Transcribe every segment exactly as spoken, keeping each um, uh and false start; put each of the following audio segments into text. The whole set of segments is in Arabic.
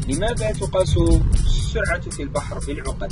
لماذا تقاس السرعة في البحر بالعقد؟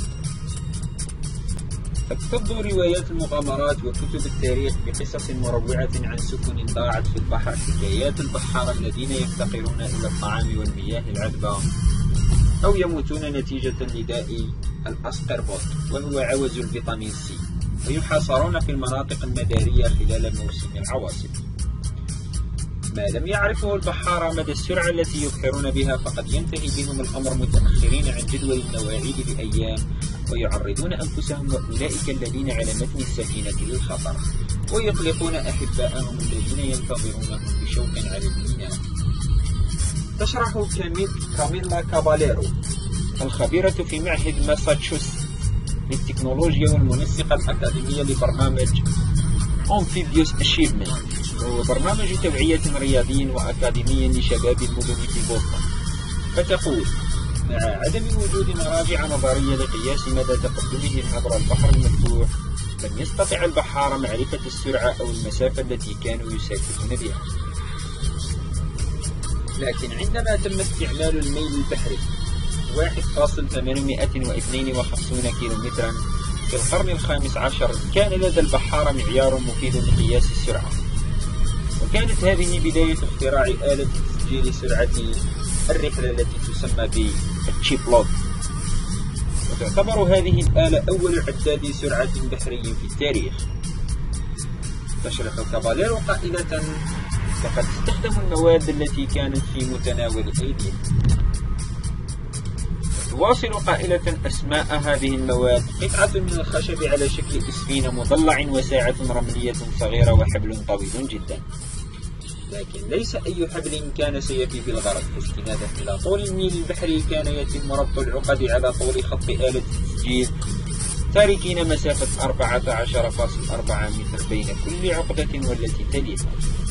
تبدو روايات المغامرات وكتب التاريخ بقصص مروعة عن سفن ضاعت في البحر، حكايات البحارة الذين يفتقرون إلى الطعام والمياه العذبة أو يموتون نتيجة لداء الأسقربوط وهو عوز الفيتامين سي، ويحاصرون في المناطق المدارية خلال موسم العواصف. ما لم يعرفه البحارة مدى السرعة التي يبحرون بها، فقد ينتهي بهم الأمر متأخرين عن جدول المواعيد بأيام، ويعرضون أنفسهم وأولئك الذين على متن السفينة للخطر، ويقلقون أحباءهم الذين ينتظرونهم بشوق على الميناء. تشرح كاميلا كاباليرو الخبيرة في معهد ماساتشوستس للتكنولوجيا والمنسقة الأكاديمية لبرنامج أمفيبيوس أشيفمنت، وهو برنامج توعية رياضي وأكاديمي لشباب المدن في بوسطن. فتقول: مع عدم وجود مراجع نظرية لقياس مدى تقدمهم عبر البحر المفتوح، لم يستطع البحارة معرفة السرعة أو المسافة التي كانوا يسافرون بها. لكن عندما تم استعمال الميل البحري واحد فاصلة ثمانمائة واثنين وخمسين كيلومترا في القرن الخامس عشر، كان لدى البحارة معيار مفيد لقياس السرعة، وكانت هذه بداية اختراع آلة تسجيل سرعة الرحلة التي تسمى بالتشيبلوج. وتعتبر هذه الآلة أول عداد سرعة بحري في التاريخ. تشرح كاباليرو قائلة: لقد استخدموا المواد التي كانت في متناول أيديهم. تواصل قائلة: أسماء هذه المواد: قطعة من الخشب على شكل إسفين مضلع، وساعة رملية صغيرة، وحبل طويل جدا. لكن ليس أي حبل كان سيفي بالغرض، استنادا إلى طول الميل البحري كان يتم ربط العقد على طول خط آلة التسجيل، تاركين مسافة أربعة عشر فاصلة أربعة متر بين كل عقدة والتي تليها.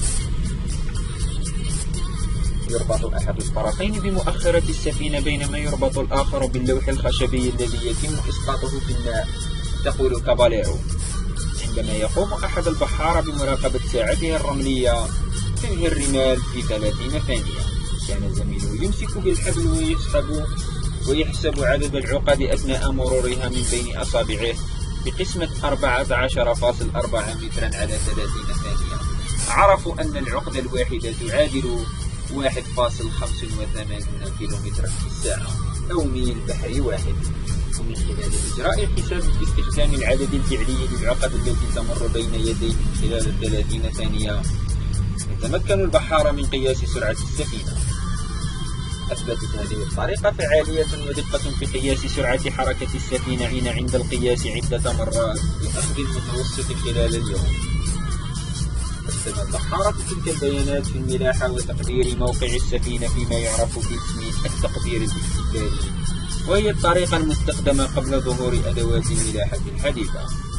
يربط أحد الطرفين بمؤخرة السفينة، بينما يربط الآخر باللوح الخشبي الذي يتم إسقاطه في الماء. تقول كاباليرو: عندما يقوم أحد البحارة بمراقبة ساعته الرملية تنهي الرمال في ثلاثين ثانية، كان زميله يمسك بالحبل ويسحب ويحسب عدد العقد أثناء مرورها من بين أصابعه بقسمة أربعة عشر فاصلة أربعة مترا على ثلاثين ثانية. عرفوا أن العقدة الواحدة تعادل واحد فاصلة خمسة وثمانين كيلومترا في الساعة أو ميل بحري واحد. ومن خلال إجراء الحساب باستخدام العدد الفعلي للعقد التي تمر بين يديه خلال ثلاثين ثانية، يتمكن البحارة من قياس سرعة السفينة. أثبتت هذه الطريقة فعالية ودقة في قياس سرعة حركة السفينة حين عند القياس عدة مرات لأخذ المتوسط خلال اليوم. استخدم البحارة تلك البيانات في الملاحة وتقدير موقع السفينة فيما يعرف باسم التقدير الاستقبالي، وهي الطريقة المستخدمة قبل ظهور أدوات الملاحة الحديثة.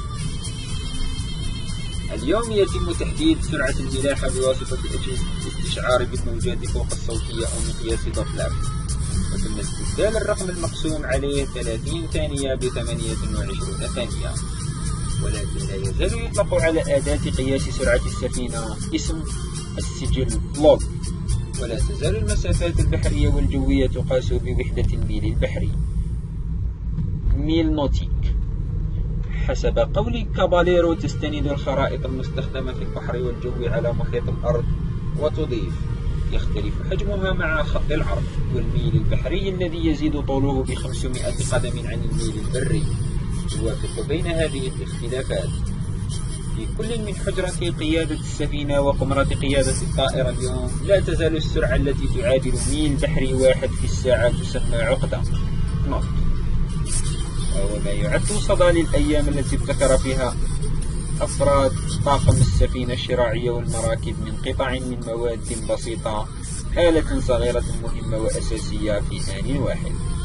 اليوم يتم تحديد سرعة الملاحة بواسطة أجهزة الاستشعار بالموجات فوق الصوتية أو مقياس دوبلر، وتم استبدال الرقم المقسوم عليه ثلاثين ثانية ب ثمانية وعشرين ثانية. ولكن لا يزال يطلق على أداة قياس سرعة السفينة اسم السجل لوج، ولا تزال المسافات البحرية والجوية تقاس بوحدة الميل البحري، ميل نوتيك. حسب قول كاباليرو، تستند الخرائط المستخدمة في البحر والجو على محيط الأرض، وتضيف: يختلف حجمها مع خط العرض، والميل البحري الذي يزيد طوله بخمسمائة قدم عن الميل البري يوافق بين هذه الاختلافات. في كل من حجرة قيادة السفينة وقمرة قيادة الطائرة اليوم، لا تزال السرعة التي تعادل ميل بحري واحد في الساعة تسمى عقدة نوت، وهو ما يعد صدى للأيام التي ابتكر فيها أفراد طاقم السفينة الشراعية والمراكب من قطع من مواد بسيطة آلة صغيرة مهمة وأساسية في آن واحد.